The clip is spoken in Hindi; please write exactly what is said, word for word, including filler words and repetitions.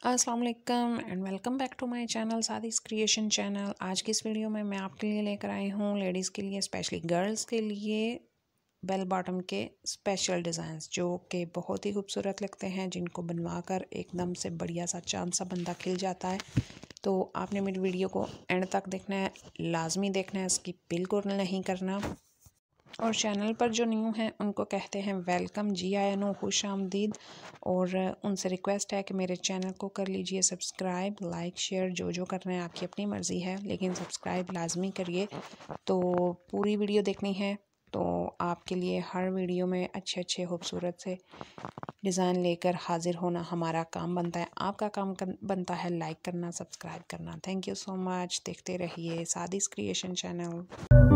अस्सलाम वालेकुम and welcome back to my channel Sadis creation channel. आज की इस वीडियो में मैं आपके लिए लेकर आई हूँ लेडीज़ के लिए, स्पेशली गर्ल्स के लिए बेल बॉटम के स्पेशल डिज़ाइंस जो कि बहुत ही खूबसूरत लगते हैं, जिनको बनवाकर एकदम से बढ़िया सा चांद सा बंदा खिल जाता है। तो आपने मेरी वीडियो को एंड तक देखना है, लाजमी देखना है, स्किप बिल्कुल नहीं करना। और चैनल पर जो न्यू हैं उनको कहते हैं वेलकम, जी आया नो, खुश आमदीद। और उनसे रिक्वेस्ट है कि मेरे चैनल को कर लीजिए सब्सक्राइब, लाइक, शेयर, जो जो करना है आपकी अपनी मर्ज़ी है, लेकिन सब्सक्राइब लाजमी करिए। तो पूरी वीडियो देखनी है तो आपके लिए हर वीडियो में अच्छे अच्छे खूबसूरत से डिज़ाइन लेकर हाजिर होना हमारा काम बनता है। आपका काम बनता है लाइक करना, सब्सक्राइब करना। Thank you so much. देखते रहिए सादिस क्रिएशन चैनल।